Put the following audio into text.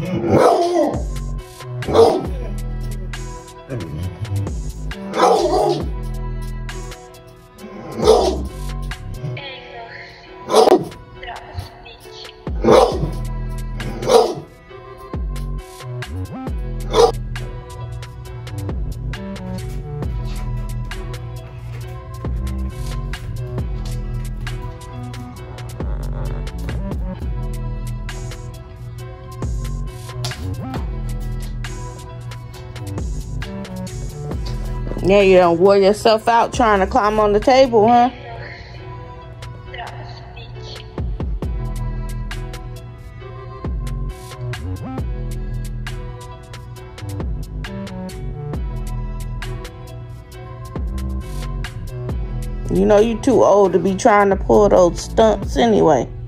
Yeah, you don't wear yourself out trying to climb on the table, huh? You know you too old to be trying to pull those stunts anyway.